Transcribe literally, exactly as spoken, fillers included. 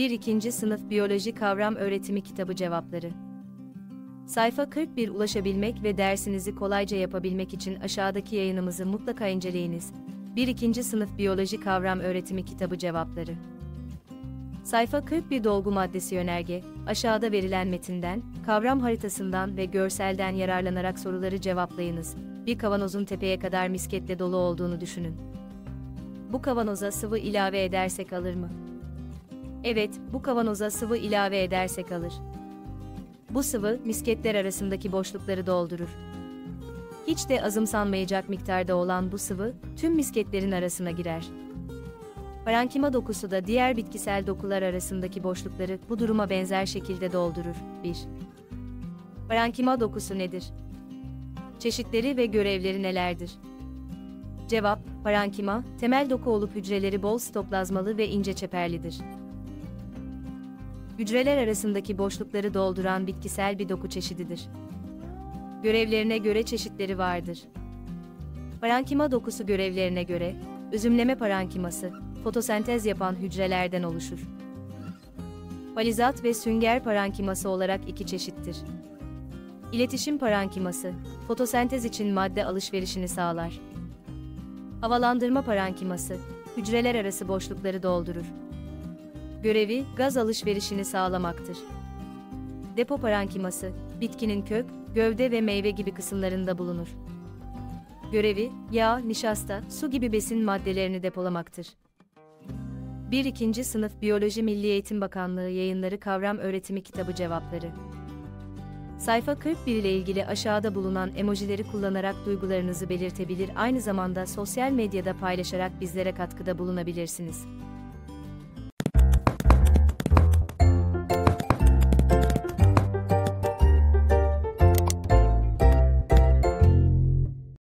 bir ikinci Sınıf Biyoloji Kavram Öğretimi Kitabı Cevapları. Sayfa kırk bir Ulaşabilmek ve dersinizi kolayca yapabilmek için aşağıdaki yayınımızı mutlaka inceleyiniz. bir ikinci Sınıf Biyoloji Kavram Öğretimi Kitabı Cevapları. Sayfa kırk bir Dolgu maddesi yönerge, aşağıda verilen metinden, kavram haritasından ve görselden yararlanarak soruları cevaplayınız. Bir kavanozun tepeye kadar misketle dolu olduğunu düşünün. Bu kavanoza sıvı ilave edersek alır mı? Evet, bu kavanoza sıvı ilave edersek alır. Bu sıvı, misketler arasındaki boşlukları doldurur. Hiç de azımsanmayacak miktarda olan bu sıvı, tüm misketlerin arasına girer. Parankima dokusu da diğer bitkisel dokular arasındaki boşlukları bu duruma benzer şekilde doldurur. bir. Parankima dokusu nedir? Çeşitleri ve görevleri nelerdir? Cevap, parankima, temel doku olup hücreleri bol sitoplazmalı ve ince çeperlidir. Hücreler arasındaki boşlukları dolduran bitkisel bir doku çeşididir. Görevlerine göre çeşitleri vardır. Parankima dokusu görevlerine göre, özümleme parankiması, fotosentez yapan hücrelerden oluşur. Falizat ve sünger parankiması olarak iki çeşittir. İletişim parankiması, fotosentez için madde alışverişini sağlar. Havalandırma parankiması, hücreler arası boşlukları doldurur. Görevi, gaz alışverişini sağlamaktır. Depo parankiması, bitkinin kök, gövde ve meyve gibi kısımlarında bulunur. Görevi, yağ, nişasta, su gibi besin maddelerini depolamaktır. bir ikinci Sınıf Biyoloji Milli Eğitim Bakanlığı Yayınları Kavram Öğretimi Kitabı Cevapları. Sayfa kırk bir ile ilgili aşağıda bulunan emojileri kullanarak duygularınızı belirtebilir, aynı zamanda sosyal medyada paylaşarak bizlere katkıda bulunabilirsiniz.